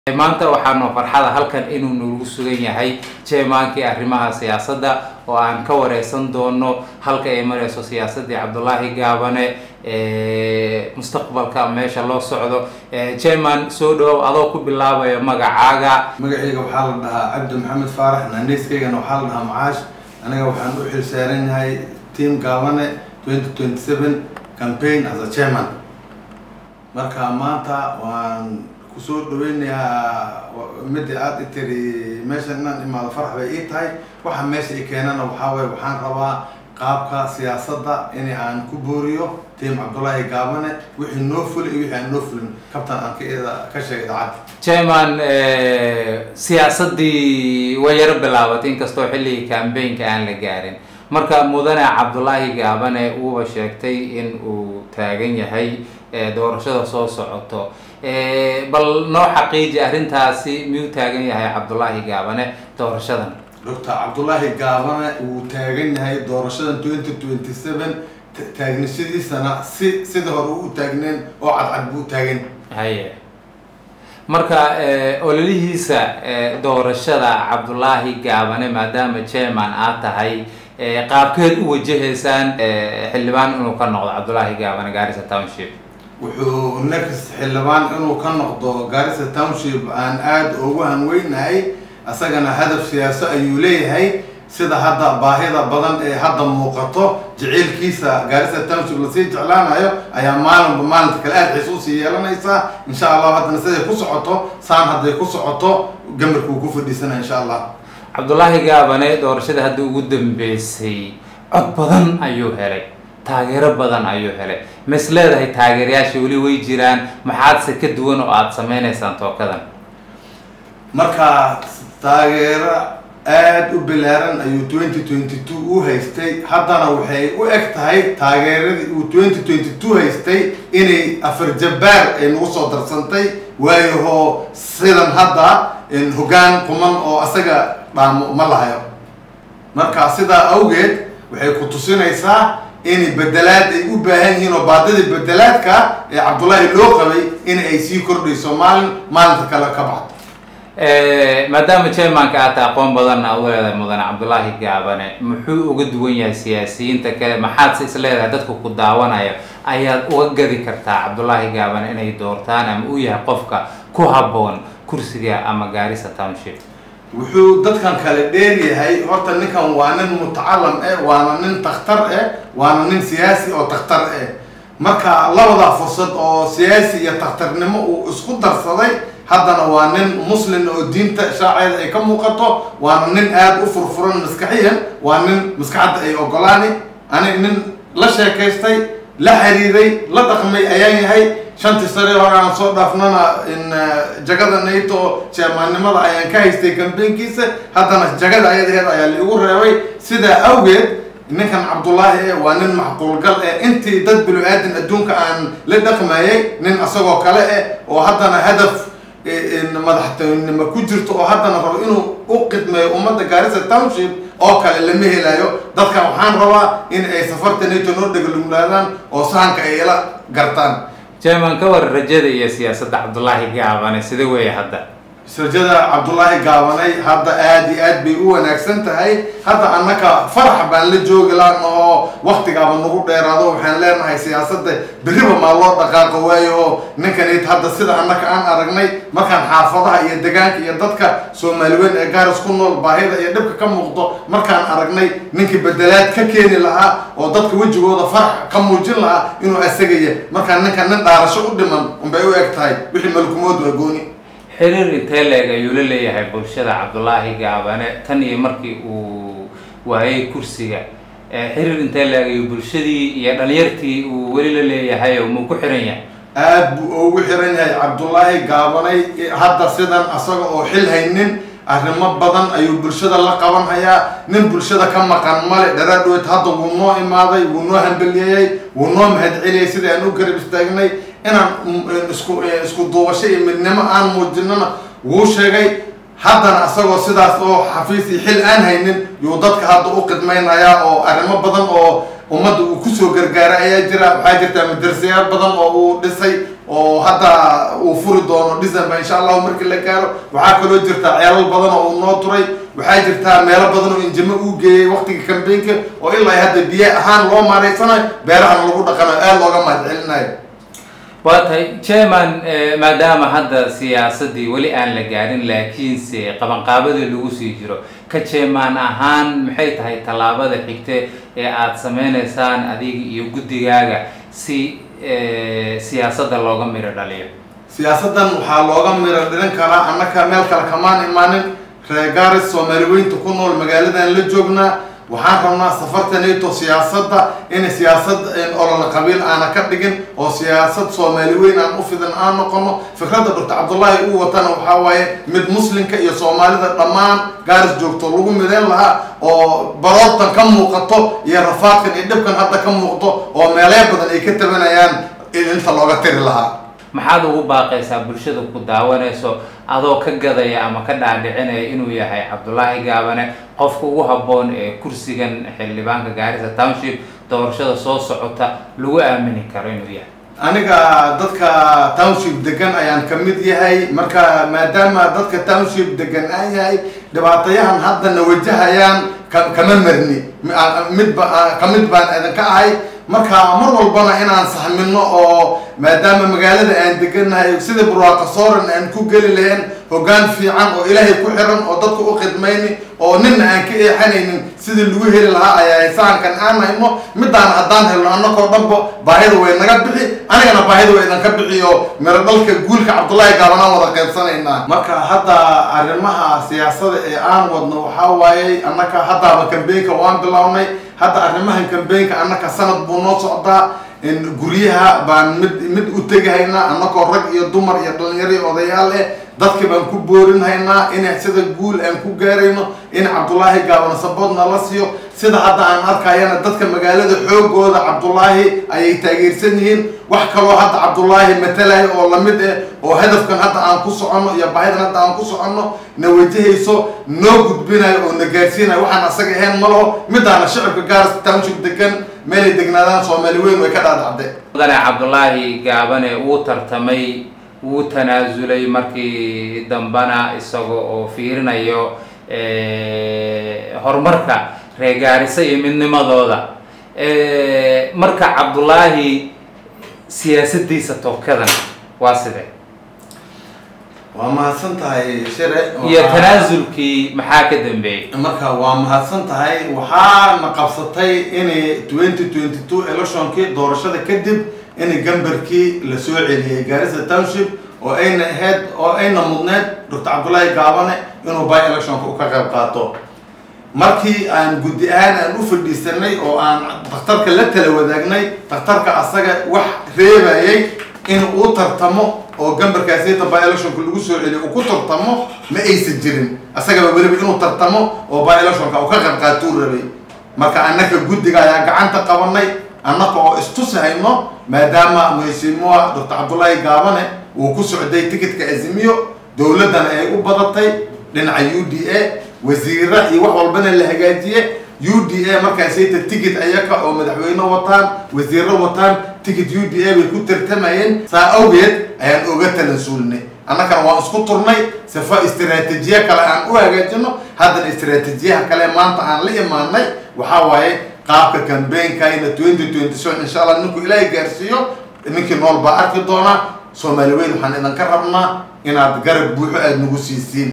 maanta waxaanu farxada halkan inuu nagu sugan yahay jeemaankii arrimaha siyaasadda oo aan ka wareysan doono halka ay mareyso siyaasadii Cabdullaahi Gaabane mustaqbalka meesha loo socdo. jeemaan soo dhaw adoo ku bilaabaya magacaaga. magacayga waxaa la dhahaa Cabdi Maxamed Faarax, naanayskaygana waxaa la dhahaa Macaash. aniga waxaan u xilsaaran yahay team Gaabane 2027 campaign as a chairman. marka maanta waan kusoo dhaweynayaa mid aad tiri meesha inaan imaado farx bay ii tahay. waxa meesha i keenana waxaa weeye waxaan rabaa qaabka siyaasadda in aan ku booriyo team Cabdullaahi Gaabane wixii noo fulay iyo wixii aan noo fulin kabtan aan ka sheegay dacad. jeemaan siyaasadii way yara bilaabatay inkastoo xilligii campaignka aan la gaarin. marka mudane Cabdullaahi Gaabane uu sheegtay in uu taagan yahay doorashada soo socoto. bal noo xaqiiji arrintaasi miyuu taagan yahay Cabdullaahi Gaabane doorashadan? Dr. Cabdullaahi Gaabane uu taagan yahay doorashadan 2027 taagnashadiisana sida hore u taagneen oo cadcad buu taagan. haye marka ololihiisa doorashada Cabdullaahi Gaabane maadaama chairman aad tahay qaabkeed u wajahaysaan xildhibaan inuu ka noqdo Cabdullaahi Gaabane Garissa Township? wuxuu next xildhibaan inuu ka noqdo Garissa Township aan aad ugu hanweynahay. asagana hadaf siyaasi ayuu leeyahay sida hadda baahida badan ee hadda muuqato jaceylkiisa Garissa Township la sii jeclaanayo ayaa maalinta kale aad xiiso sii yeelanaysa insha Allah. haddana siday ku socoto saan hadday ku socoto gamarku ku fadhiisana insha Allah. Cabdullaahi Gaabane doorashada hadda ugu dambeysay cod badan ayuu helay, taageero badan ayuu helay. mas leedahay taageerayaasha weli way jiraan, maxaadse ka duwan oo aad sameynaysaan tookadan? marka taageero aad u bilaaran ayuu 2022 u haystay. haddana waxay u eg tahay taageeradii uu 2022 haystay inay afar jabbaar ay nagu soo darsantay. waayo sidan hadda hoggaan quman oo asaga dhaamo ma lahayo. marka sidaa awgeed waxay ku tusinaysaa in bedelaad ay u baahan yihiin oo baadidii bedelaadka ee Cabdullaahi loo qabay in ay sii kordhayso maalinta kale ka baxdo. maadaama chairmanka aad aqoon badan u leedahay mudane Cabdullaahi Gaabane muxuu uga duwan yahay siyaasiyiinta kale? maxaad is leedahay dadku ku daawanaya ayaad uga gadi kartaa Cabdullaahi Gaabane inay doortaan ama uu yahay qofka ku habboon kursiga ama Garissa Township? wuxuu dadkan kale dheer yahay. horta ninkan waa nin mutacalam waana nin takhtar waana nin siyaasi oo takhtar marka labada fursad oo siyaasi iyo takhtarnimo uu isku darsaday. haddana waa nin muslim oo diinta shaaceeda ay ka muuqato. waana nin aad u furfuran maskaxiyan. waa nin maskaxda ay ogolaani. nin la sheekaystay, la xiriiray, la dhaqmay ayaan yahay. shantii sare hore aan soo dhaafnana jagada nayto chairmannimada ayaan ka haystay campaignkiisa. haddana jagada ayadeed ayaa liigu reebay. sidaa awgeed ninkan Cabdullaahi waa nin macquulgal intii dad binu-aadan adduunka aan la dhaqmayay nin asagoo kale oo haddana hadaf madaxtinimo ku jirto oo haddana rabo inuu u qidmeeyo ummadda Garissa Township oo kale lama helayo. dadkan waxaan rabaa in ay safarta nayto noo dhegaluglaadaan oo sahanka ay ila gartaan. jeemaan ka war rajada iyo siyaasadda Cabdullaahi Gaabane sida weeye hadda? rajada Cabdullaahi Gaabane hadda aad iyo aad bay u wanaagsan tahay. hadda annaka farax baan la joogi lahayn oo waqtigaaba nagu dheeraado. waxaan leenahay siyaasadda beriba maa loo dhaqaaqo. waayo ninkanayt hadda sida annaka aan aragnay markaan xaafadaha iyo deegaanka iyo dadka Soomaaliyeed ee Garissa ku nool baahida iyo dhibka ka muuqdo markaan aragnay ninkii bedelaad ka keeni lahaa oo dadka wejigooda farax ka muujin lahaa inuu asagaya. markaan ninkan nin dhaarasho u dhiman unbay u eg tahay. wixii malkumood waa gooni. xiriir intee leeg ayuu la leeyahay bulshada Cabdullaahi Gaabane tan iyo markii uu waayay kursiga? xiriir intee leeg ayuu bulshadii iyo dhalinyartii uu weli la leeyahay oo muu ku xiran yahay? aad buu ugu xiran yahay Cabdullaahi Gaabane. hadda sidan asaga oo xil haynin arrimo badan ayuu bulshada la qaban hayaa. nin bulshada ka maqan male. dharaadhood hadda wuu noo imaaday, wuu noo hambeliyey, wuu noo mahadceliyey sida aan u garab istaagnay inaan isku duubasho iyo midnimo aan muujinana wuu sheegay. haddana asagoo sidaas oo xafiis iyo xil aan haynin yuu dadka hadda u qidmaynayaa oo arrimo badan oo ummadda uu kusoo gargaaray ayaa jira. waxaa jirta madrasayaal badan oo uu dhisay oo hadda uu furi doono December insha Allah markii la gaaro waxa kale oo jirta ciyaal badan oo noo turay waxa jirta meelo badan oo injimo u geeyay waqtiga campaign-ka oo ilaa hadda biyo ahaan loo maareysanayo beeraha lagu dhaqanayo aad looga mahadcelinayo waatay chairman maadaama hadda siyaasadii wali aan la gaarin laakiinse qabanqaabadii lagu sii jiro ka chairman ahaan maxay tahay talaabada xigta ee aad sameynaysaan adiga iyo guddigaaga si siyaasadda looga miro dhaliyo siyaasaddan waxaa looga miro dhalin karaa annaka meel kale kamaan imaanin reer Gaaris Soomaaliyeed ku nool magaaladan la joognaa waxaan rabnaa safartanayto siyaasadda in siyaasad olol qabiil aan ka dhigin oo siyaasad Soomaaliyeed aan u fidan aan noqono fikradda Dr. Cabdullaahi uu watana waxa waaye mid muslimka iyo Soomaalida dhammaan Gaaris joogto lagu mideen lahaa oo baroortan ka muuqato iyo rafaadkan iyo dhibkan hadda ka muuqdo oo meelaha badan ay ka tabanayaan inta looga tiri lahaa maxaad ugu baaqaysaa bulshada ku daawanayso adoo ka gadaya ama ka dhaadhicinaya inuu yahay Cabdullaahi Gaabane qofka ugu habboon ee kursigan xildhibaanka Garissa Township doorashada soo socota lagu aamini karo inuu yahay aniga dadka township degan ayaan ka mid yahay marka maadaama dadka township degan ay yahay dhibaatayahan hadda wajahayaan kama marni mid baan idin ka ahay marka mar walbana inaan saxmino oo maadaama magaalada aan deganahay sida burwaaqa sooran aan ku gali lahayn hoggaan fiican oo Ilaahay ku xiran oo dadku u khidmayni oo ninna aan ka eexanaynin sidii lagu heli lahaa ayaa saankan aan hayno midaan haddaan helno annagoo dhanba baahida way naga bixi anigana baahida way idinka bixiyo miro dhalka guulka Cabdullaahi Gaabane wada qaybsanaynaa marka hadda arrimaha siyaasadda ee aan wadno waxa waaye annaka hadda campaign-ka waan bilownay hadda arrimahan campaign-ka annaka sanad buu noo socdaa in guriyaha baan mid u tagayna annagoo rag iyo dumar iyo dhalinyaro iyo odayaal dadka baan ku boorinhaynaa in sida guul aan ku gaarayno in Cabdullaahi Gaabane saboodna la siiyo sida hadda aan arkayana dadka magaalada xoogooda Cabdullaahi ay taageersan yihiin wax kale oo hadda Cabdullaahi matalay oo lamid oo hadafkan hadda aan ku socono iyo baahidan hadda aan ku socono na wajahayso noo gudbinayo oo na gaarsiinayo waxaan asaga ahayn malaho midana shacabka Gaaris Township degan meel degnaadaan Soomaaliyeed way ka dhaadacday mudane Cabdullaahi Gaabane uu tartamay wuu tanaasulay markii dambana isagoo oo fiirinayo horumarka reer Garissa iyo midnimadooda marka Cabdullaahi siyaasaddiisa tookadan waa sidee waa mahadsan tahay shire iyo tanaasulkii maxaa ka dambeeyay marka waa mahadsan tahay waxaana qabsatay in 2022 electionkii doorashada kadib in gambarkii la soo celiyay Garissa Township oo ayna ahayd oo ayna mudneed Dr. Cabdullaahi Gaabane inuu by election-ka u ka qayb qaato markii aan guddi ahaan aan u fadhiisanay oo aan dhakhtarka la tala wadaagnay dhakhtarka asaga wax reebayay in uu tartamo oo gambarkaasi by election-ka lagu soo celiyo uu ku tartamo ma aysan jirin asaga waliba inuu tartamo oo by election-ka uu ka qayb qaato rabay marka annaka guddiga ayaa gacanta qabanay annaka oo istusayno maadaama madaxweynaha Dr. Cabdullaahi Gaabane uu ku socday ticketka Azimio dawladana ay u badatay dhinaca UDA wasiirra iyo wax walbana la hagaajiyay UDA markaas ay ticket ayaka oo madaxweyne wataan wasiirro wataan ticket UDA bay ku tartamayeen saa awgeed ayaan uga tanaasulnay annaka waan isku turnay safa istiraatiijiya kale aan u hagaajino hadda istiraatiijiyaha kale maanta aan la imaanay waxa waaye qaabka campaign-ka 2027 insha Allah ninku Ilaahay gaarsiiyo ninkii nool baa arki doona Soomaaliyeed waxaan idin ka rabnaa inaad garab buuxo aad nagu siisiin